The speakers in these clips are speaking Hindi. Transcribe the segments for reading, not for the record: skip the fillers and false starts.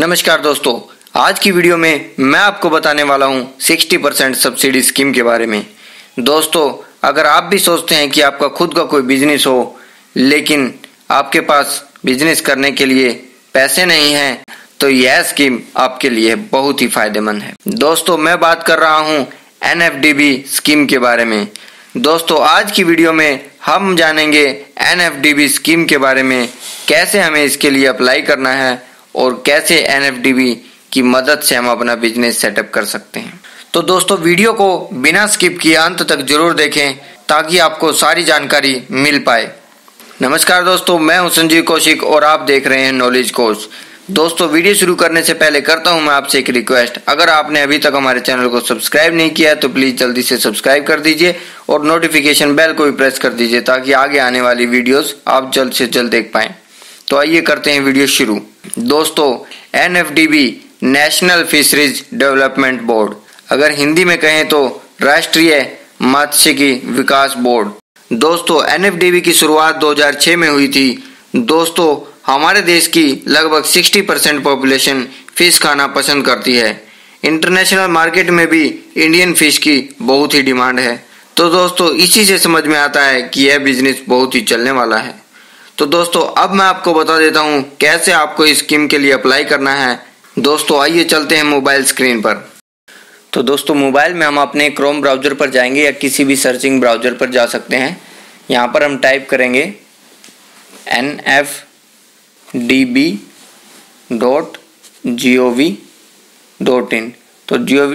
नमस्कार दोस्तों, आज की वीडियो में मैं आपको बताने वाला हूं 60% सब्सिडी स्कीम के बारे में। दोस्तों, अगर आप भी सोचते हैं कि आपका खुद का कोई बिजनेस हो लेकिन आपके पास बिजनेस करने के लिए पैसे नहीं हैं, तो यह स्कीम आपके लिए बहुत ही फायदेमंद है। दोस्तों, मैं बात कर रहा हूं NFDB स्कीम के बारे में। दोस्तों, आज की वीडियो में हम जानेंगे NFDB स्कीम के बारे में, कैसे हमें इसके लिए अप्लाई करना है और कैसे NFDB की मदद से हम अपना बिजनेस सेटअप कर सकते हैं। तो दोस्तों, वीडियो को बिना स्किप किए अंत तक जरूर देखें ताकि आपको सारी जानकारी मिल पाए। नमस्कार दोस्तों, मैं हूं संजीव कौशिक और आप देख रहे हैं नॉलेज कोर्स। दोस्तों, वीडियो शुरू करने से पहले करता हूं मैं आपसे एक रिक्वेस्ट। अगर आपने अभी तक हमारे चैनल को सब्सक्राइब नहीं किया तो प्लीज जल्दी से सब्सक्राइब कर दीजिए और नोटिफिकेशन बेल को भी प्रेस कर दीजिए ताकि आगे आने वाली वीडियोस आप जल्द से जल्द देख पाएं। तो आइए करते हैं वीडियो शुरू। दोस्तों, NFDB national fisheries development board, अगर हिंदी में कहें तो राष्ट्रीय मत्स्यिकी विकास बोर्ड। दोस्तों, NFDB की शुरुआत 2006 में हुई थी। दोस्तों, हमारे देश की लगभग 60% पॉपुलेशन फिश खाना पसंद करती है। इंटरनेशनल मार्केट में भी इंडियन फिश की बहुत ही डिमांड है। तो दोस्तों, इसी से समझ में आता है कि यह बिजनेस बहुत ही चलने वाला है। तो दोस्तों, अब मैं आपको बता देता हूं कैसे आपको इस स्कीम के लिए अप्लाई करना है। दोस्तों, आइए चलते हैं मोबाइल स्क्रीन पर। तो दोस्तों, मोबाइल में हम अपने क्रोम ब्राउजर पर जाएंगे या किसी भी सर्चिंग ब्राउजर पर जा सकते हैं। यहाँ पर हम टाइप करेंगे nfdb.gov.in। तो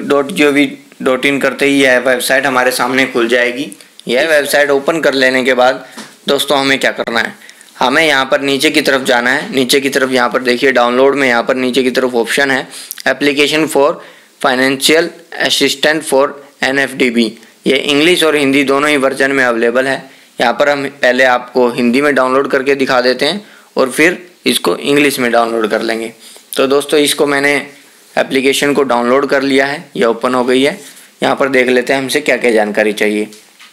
gov.in करते ही यह वेबसाइट हमारे सामने खुल जाएगी। यह वेबसाइट ओपन कर लेने के बाद दोस्तों हमें क्या करना है, हमें यहाँ पर नीचे की तरफ जाना है। नीचे की तरफ यहाँ पर देखिए डाउनलोड में यहाँ पर नीचे की तरफ ऑप्शन है application for financial assistant for NFDB। ये इंग्लिश और हिंदी दोनों ही वर्जन में अवेलेबल है। यहाँ पर हम पहले आपको हिंदी में डाउनलोड करके दिखा देते हैं और फिर इसको इंग्लिश में डाउनलोड कर लेंगे। तो दोस्तों, इसको मैंने एप्लीकेशन को डाउनलोड कर लिया है, यह ओपन हो गई है। यहाँ पर देख लेते हैं हमसे क्या क्या जानकारी चाहिए।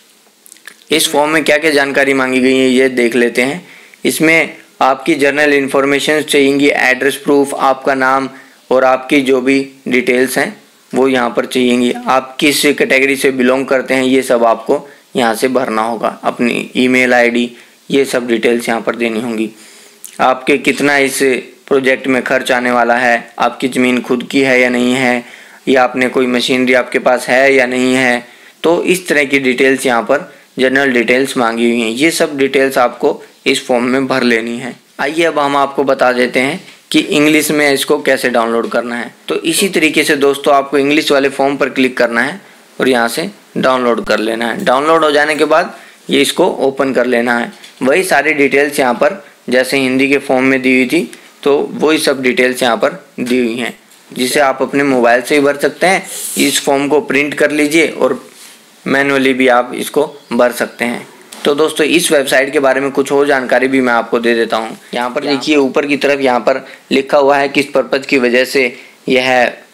इस फॉर्म में क्या क्या जानकारी मांगी गई है ये देख लेते हैं। इसमें आपकी जर्नल इन्फॉर्मेशन चाहिएंगी, एड्रेस प्रूफ, आपका नाम और आपकी जो भी डिटेल्स हैं वो यहाँ पर चाहिएंगी। आप किस कैटेगरी से बिलोंग करते हैं ये सब आपको यहाँ से भरना होगा। अपनी ईमेल आईडी ये सब डिटेल्स यहाँ पर देनी होंगी। आपके कितना इस प्रोजेक्ट में खर्च आने वाला है, आपकी ज़मीन खुद की है या नहीं है, या आपने कोई मशीनरी आपके पास है या नहीं है। तो इस तरह की डिटेल्स यहाँ पर जनरल डिटेल्स मांगी हुई हैं। ये सब डिटेल्स आपको इस फॉर्म में भर लेनी है। आइए अब हम आपको बता देते हैं कि इंग्लिश में इसको कैसे डाउनलोड करना है। तो इसी तरीके से दोस्तों आपको इंग्लिश वाले फॉर्म पर क्लिक करना है और यहाँ से डाउनलोड कर लेना है। डाउनलोड हो जाने के बाद ये इसको ओपन कर लेना है। वही सारी डिटेल्स यहाँ पर जैसे हिंदी के फॉर्म में दी हुई थी तो वही सब डिटेल्स यहाँ पर दी हुई हैं, जिसे आप अपने मोबाइल से ही भर सकते हैं। इस फॉर्म को प्रिंट कर लीजिए और मैनुअली भी आप इसको भर सकते हैं। तो दोस्तों, इस वेबसाइट के बारे में कुछ और जानकारी भी मैं आपको दे देता हूँ। यहाँ पर देखिए ऊपर की तरफ यहाँ पर लिखा हुआ है किस पर्पज़ की वजह से यह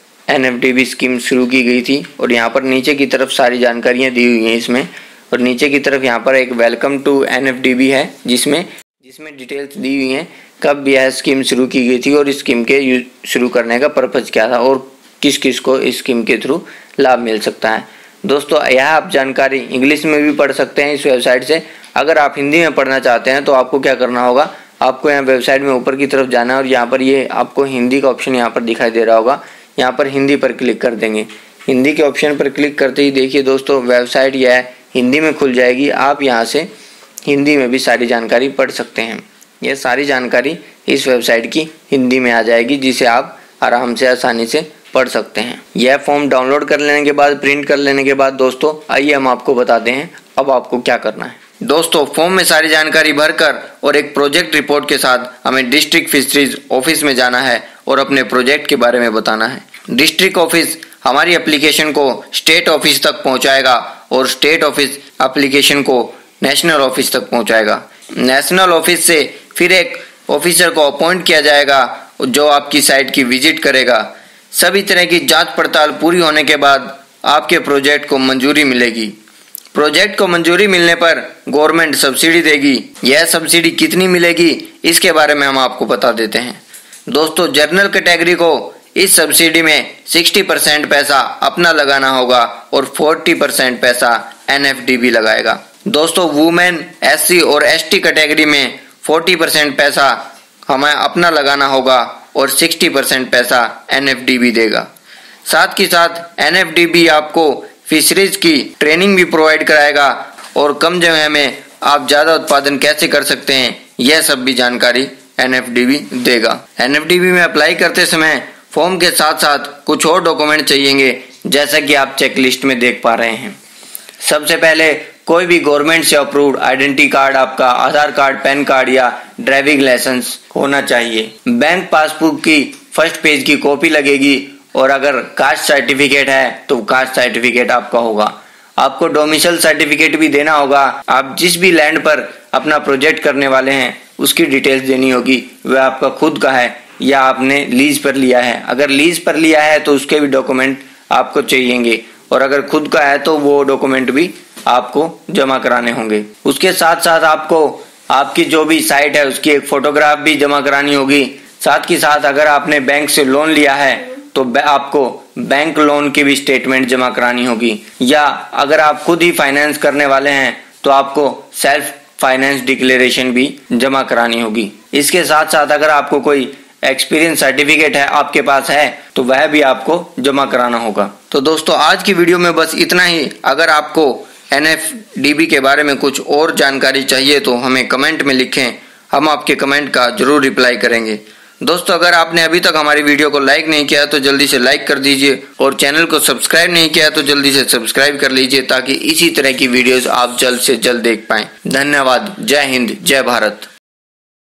NFDB स्कीम शुरू की गई थी, और यहाँ पर नीचे की तरफ सारी जानकारियाँ दी हुई हैं इसमें। और नीचे की तरफ यहाँ पर एक वेलकम टू NFDB है जिसमें डिटेल्स दी हुई हैं कब यह स्कीम शुरू की गई थी और इस स्कीम के शुरू करने का पर्पज़ क्या था और किस किस को इस स्कीम के थ्रू लाभ मिल सकता है। दोस्तों, यह आप जानकारी इंग्लिश में भी पढ़ सकते हैं इस वेबसाइट से। अगर आप हिंदी में पढ़ना चाहते हैं तो आपको क्या करना होगा, आपको यहाँ वेबसाइट में ऊपर की तरफ जाना है और यहाँ पर ये आपको हिंदी का ऑप्शन यहाँ पर दिखाई दे रहा होगा। यहाँ पर हिंदी पर क्लिक कर देंगे। हिंदी के ऑप्शन पर क्लिक करते ही देखिए दोस्तों वेबसाइट यह हिंदी में खुल जाएगी। आप यहाँ से हिंदी में भी सारी जानकारी पढ़ सकते हैं। यह सारी जानकारी इस वेबसाइट की हिंदी में आ जाएगी जिसे आप आराम से आसानी से पढ़ सकते हैं। यह फॉर्म डाउनलोड कर लेने के बाद, प्रिंट कर लेने के बाद दोस्तों आइए हम आपको बताते हैं अब आपको क्या करना है। दोस्तों, फॉर्म में सारी जानकारी भरकर और एक प्रोजेक्ट रिपोर्ट के साथ हमें डिस्ट्रिक्ट फिशरीज ऑफिस में जाना है और अपने प्रोजेक्ट के बारे में बताना है। डिस्ट्रिक्ट ऑफिस हमारी एप्लीकेशन को स्टेट ऑफिस तक पहुंचाएगा और स्टेट ऑफिस एप्लीकेशन को नेशनल ऑफिस तक पहुंचाएगा। नेशनल ऑफिस से फिर एक ऑफिसर को अपॉइंट किया जाएगा जो आपकी साइट की विजिट करेगा। सभी तरह की जांच पड़ताल पूरी होने के बाद आपके प्रोजेक्ट को मंजूरी मिलेगी। प्रोजेक्ट को मंजूरी मिलने पर गवर्नमेंट सब्सिडी देगी। यह सब्सिडी कितनी मिलेगी इसके बारे में हम आपको बता देते हैं। दोस्तों जनरल कैटेगरी को इस सब्सिडी में 60% पैसा अपना लगाना होगा और 40% पैसा NFDB लगाएगा। दोस्तों वुमेन, SC और ST कैटेगरी में 40% पैसा हमें अपना लगाना होगा और 60% पैसा NFDB देगा। साथ ही साथ NFDB आपको फिशरीज की ट्रेनिंग भी प्रोवाइड कराएगा और कम जगह में आप ज्यादा उत्पादन कैसे कर सकते हैं यह सब भी जानकारी NFDB देगा। NFDB में अप्लाई करते समय फॉर्म के साथ साथ कुछ और डॉक्यूमेंट चाहिएंगे, जैसा कि आप चेकलिस्ट में देख पा रहे हैं। सबसे पहले कोई भी गवर्नमेंट से अप्रूव्ड आइडेंटिटी कार्ड, आपका आधार कार्ड, पैन कार्ड या ड्राइविंग लाइसेंस होना चाहिए। बैंक पासबुक की फर्स्ट पेज की कॉपी लगेगी और अगर कास्ट सर्टिफिकेट है तो कास्ट सर्टिफिकेट आपका होगा। आपको डोमिसाइल सर्टिफिकेट भी देना होगा। आप जिस भी लैंड पर अपना प्रोजेक्ट करने वाले हैं उसकी डिटेल्स देनी होगी, वह आपका खुद का है या आपने लीज पर लिया है। अगर लीज पर लिया है तो उसके भी डॉक्यूमेंट आपको चाहिएंगे और अगर खुद का है तो वो डॉक्यूमेंट भी आपको जमा कराने होंगे। उसके साथ साथ आपको आपकी जो भी साइट है उसकी एक फोटोग्राफ भी जमा करानी होगी। साथ ही साथ अगर आपने बैंक से लोन लिया है तो आपको बैंक लोन की भी स्टेटमेंट जमा करानी होगी, या अगर आप खुद ही फाइनेंस करने वाले हैं तो आपको सेल्फ फाइनेंस डिक्लेरेशन भी जमा करानी होगी। इसके साथ साथ अगर आपको कोई एक्सपीरियंस सर्टिफिकेट है आपके पास है तो वह भी आपको जमा कराना होगा। तो दोस्तों आज की वीडियो में बस इतना ही। अगर आपको NFDB के बारे में कुछ और जानकारी चाहिए तो हमें कमेंट में लिखें, हम आपके कमेंट का जरूर रिप्लाई करेंगे। दोस्तों अगर आपने अभी तक हमारी वीडियो को लाइक नहीं किया तो जल्दी से लाइक कर दीजिए और चैनल को सब्सक्राइब नहीं किया तो जल्दी से सब्सक्राइब कर लीजिए ताकि इसी तरह की वीडियोस आप जल्द से जल्द देख पाएं। धन्यवाद। जय हिंद, जय भारत।